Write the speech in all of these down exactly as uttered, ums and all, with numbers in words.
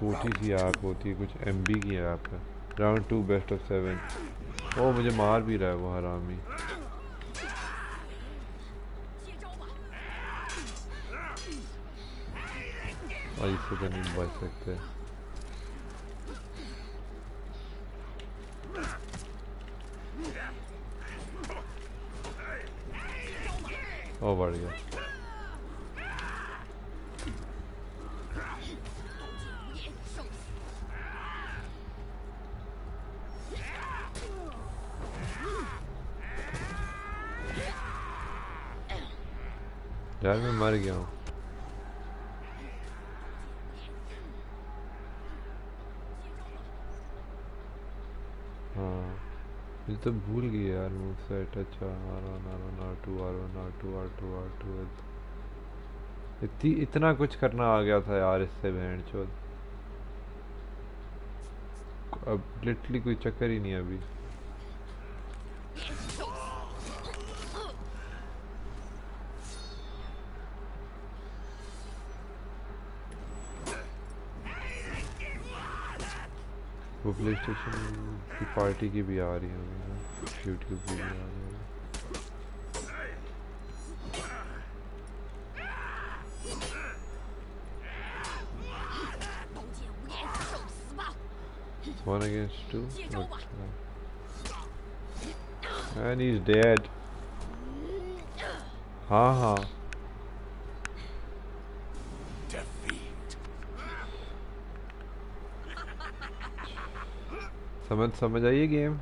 छोटी सी ऐप होती है, कुछ एमबी की ऐप है। Round two best of seven. ओ मुझे मार भी रहा है वो हरामी। और इससे तो नहीं बच सकते। ओ बढ़ गया। यार मैं मर गया हूँ। हाँ मुझे तो भूल गई यार मूव सेट। अच्छा R one R one R two R one R two R two R two इतनी इतना कुछ करना आ गया था यार इससे बहन चोद। अब लिटरली कोई चक्कर ही नहीं है अभी। वो प्ले स्टेशन की पार्टी की भी आ रही है, यूट्यूब की भी आ रही है। One against two. Okay. And he's dead. हाँ हाँ समझ समझ आइए गेम।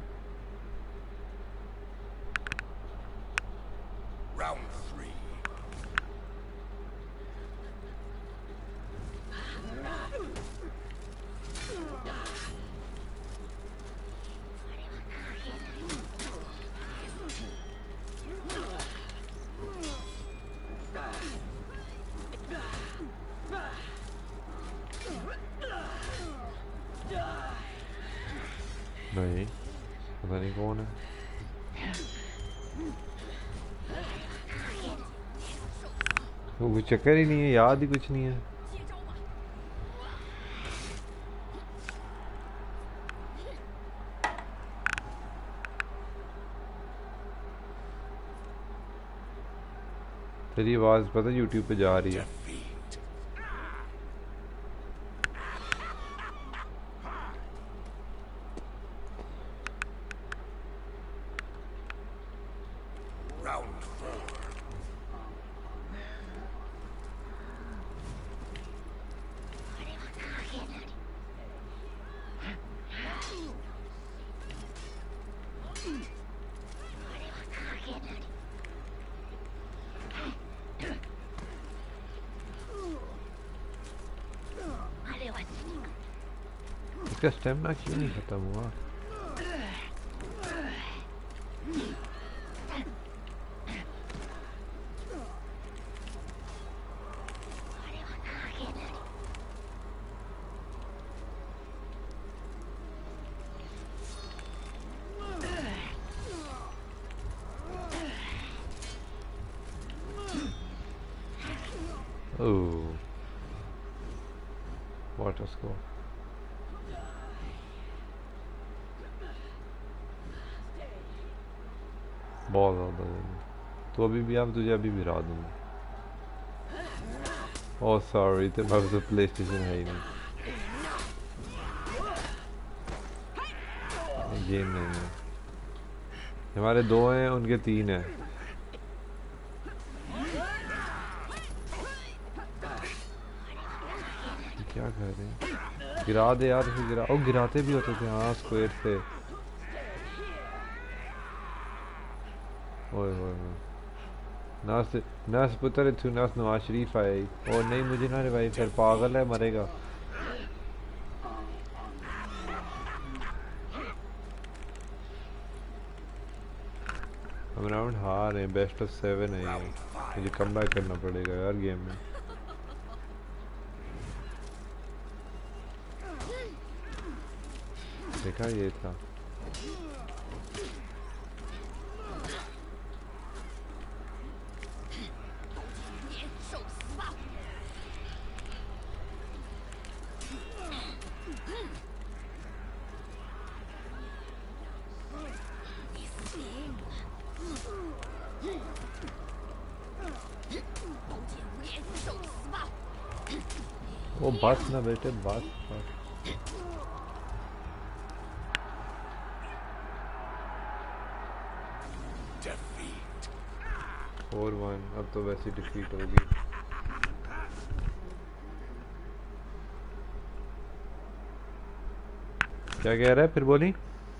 नहीं पता नहीं कौन है। वो कुछ चक्कर ही नहीं है, याद ही कुछ नहीं है। तेरी आवाज़ पता यूट्यूब पे जा रही है। इसका स्टेमिना क्यों नहीं खत्म हुआ? Oh, what a score. बहुत ज़्यादा। तो अभी भी आप तुझे अभी भी हरा दूँगा। ओह सॉरी, तेरे पास तो प्ले स्टेशन है ही नहीं। गेम नहीं है। हमारे दो हैं, उनके तीन हैं। क्या कर रहे हैं? गिरा दे यार इसे, गिरा। ओ गिराते भी होते थे हाँ स्क्वायर से। ओए ओए ओए नास नास पुत्र तू नास नवाज शरीफ आए। और नहीं मुझे ना रिवाइव कर, पागल है, मरेगा। हम राउंड हार हैं, बेस्ट ऑफ सेवन है ये। मुझे कम बैक करना पड़ेगा यार गेम में। देखा ये था। वो बस ना बेटे बस बस। फोर वन अब तो वैसे डिफीट होगी। क्या कह रहा है फिर बोली?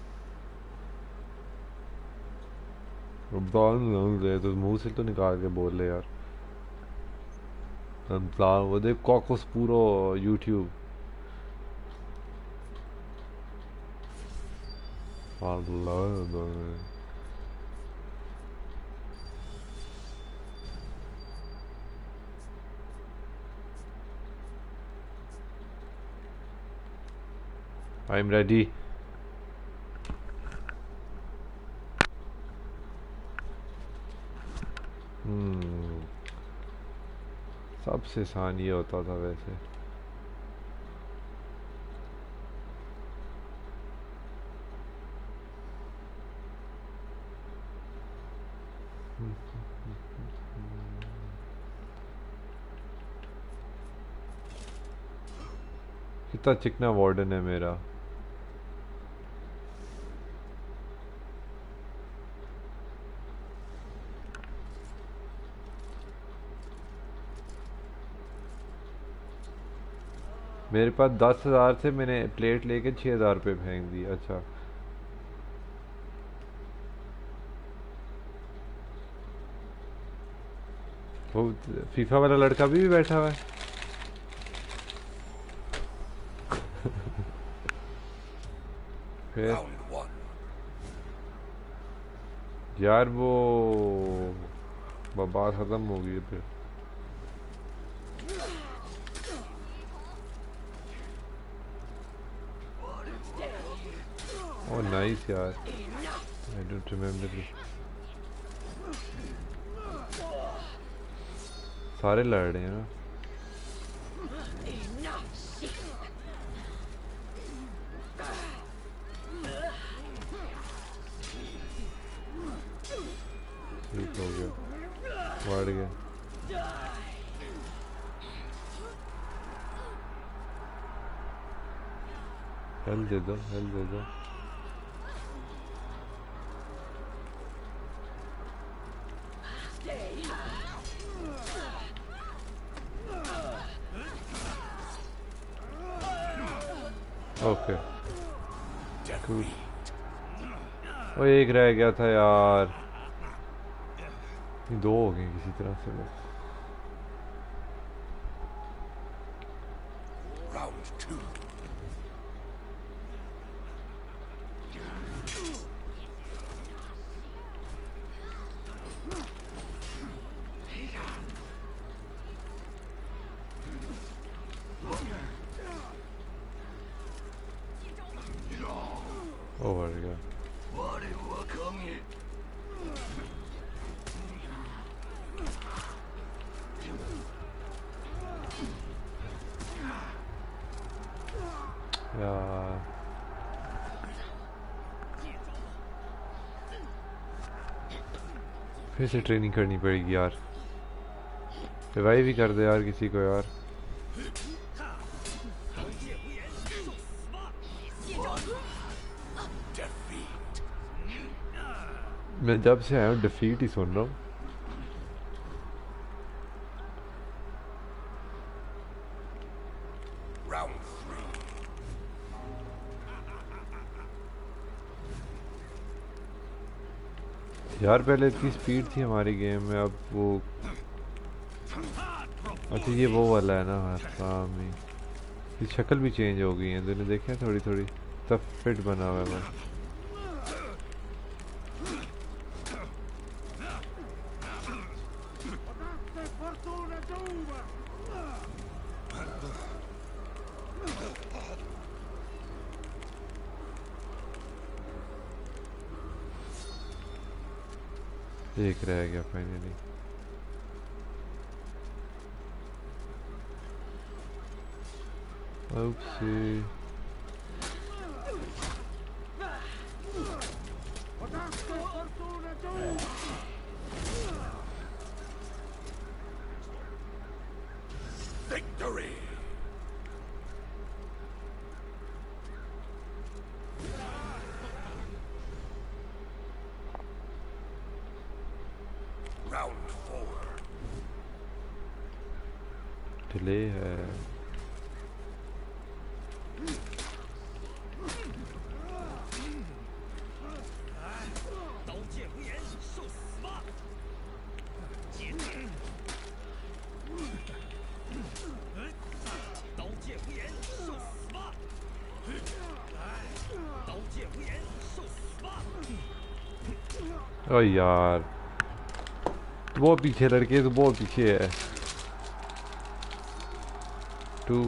तो मुंह से तो निकाल के बोल ले यार। वो देख कॉकस पूरा यूट्यूब। I'm ready. हम्म सबसे आसान ये होता था वैसे। कितना चिकना वार्डन है मेरा। मेरे पास दस हजार थे, मैंने प्लेट लेके छह हजार रुपये फेंक दी। अच्छा वो फीफा वाला लड़का भी, भी बैठा हुआ है। फिर यार वो बात खत्म हो गई फिर। Oh nice यार। I don't remember this। सारे लड़ रहे हैं ना। ठीक हो गया, बढ़ गया। हेल दे दो, हेल दे दो। ओके वो एक रह गया था यार। दो हो गए किसी तरह से बस। ओवर गया। यार फिर से ट्रेनिंग करनी पड़ेगी यार। रिवाइव भी कर दे यार किसी को यार। मैं जब से आया हूँ डिफीट ही सुन रहा हूँ। यार पहले इतनी स्पीड थी हमारी गेम में, अब वो अच्छा ये वो वाला है ना। हाँ इसकी शक्ल भी चेंज हो गई है, तूने देखा थोड़ी थोड़ी तब फिट बना हुआ है। एक रह गया फाइनली। Oopsie. Victory! डिले है। ओ यार वो पीछे लड़के तो बहुत पीछे है। टू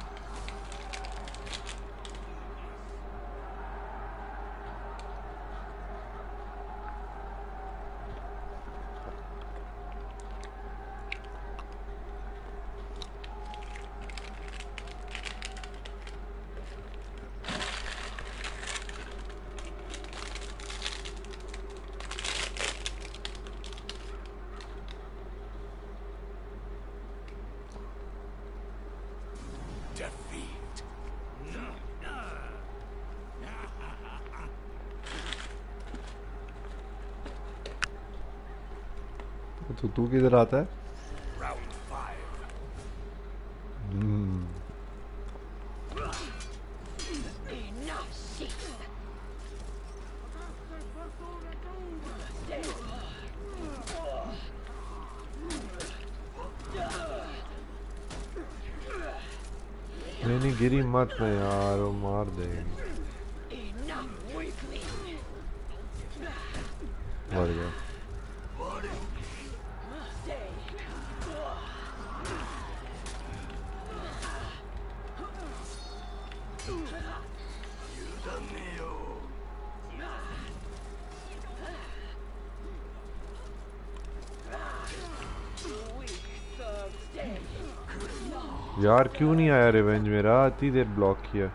तो तू किधर आता है? हम्म नहीं नहीं गिरी मत ना यार, वो मार देंगे। मर गया। यार क्यों नहीं आया रिवेंज मेरा? इतनी देर ब्लॉक किया।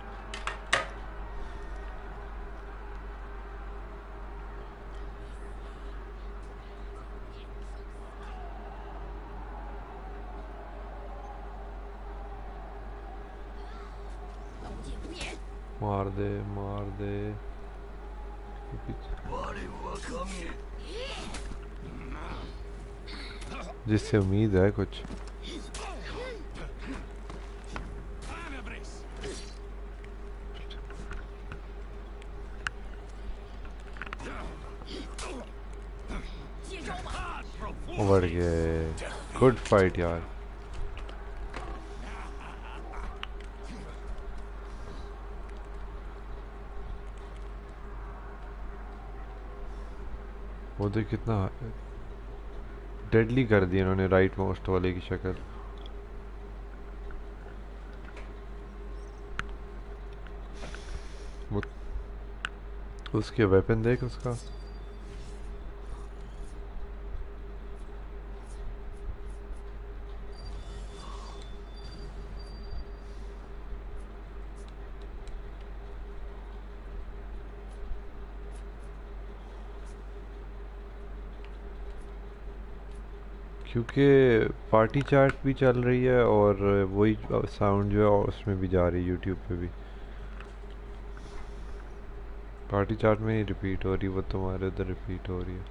मार दे मार दे। जिससे उम्मीद है कुछ। बढ़ गए। गुड फाइट यार। वो देख कितना डेडली कर दिया इन्होंने राइट मोस्ट वाले की शक्ल। उसके वेपन देख उसका। क्योंकि पार्टी चार्ट भी चल रही है और वही साउंड जो है उसमें भी जा रही है यूट्यूब पे भी। पार्टी चार्ट में ही रिपीट हो रही, वो तुम्हारे उधर रिपीट हो रही है।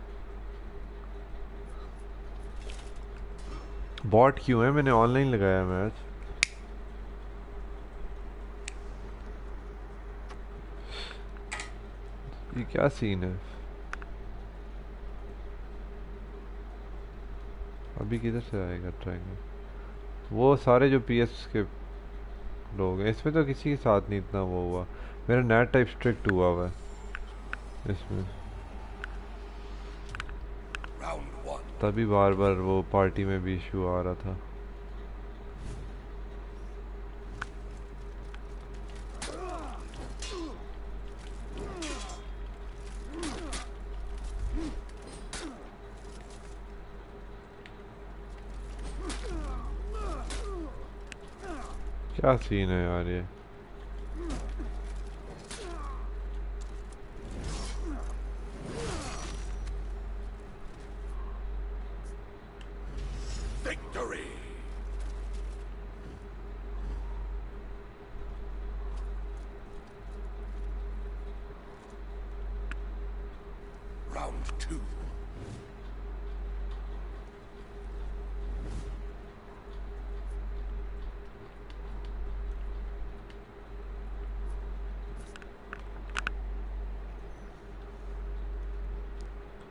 बॉट क्यों है? मैंने ऑनलाइन लगाया मैच। ये क्या सीन है? अभी किधर से आएगा ट्रायंगल? वो सारे जो पीएस के लोग हैं इसमें तो किसी के साथ नहीं इतना वो हुआ। मेरा नेट टाइप स्ट्रिक्ट हुआ हुआ है इसमें, तभी बार बार वो पार्टी में भी इशू आ रहा था। क्या सीन है यार ये?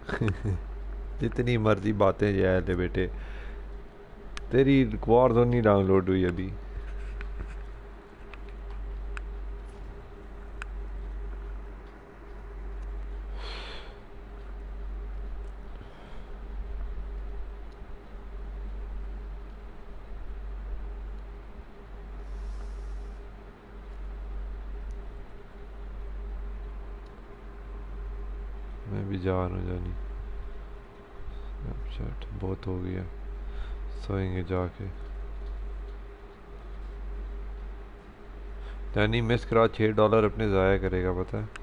जितनी मर्जी बातें जाए ले बेटे, तेरी वॉर जोन नहीं डाउनलोड हुई अभी। मैं भी जा रहा हूँ जानी, स्नैपचैट बहुत हो गया, सोएंगे जाके। जानी मिस करा छः डॉलर अपने ज़ाया करेगा पता है।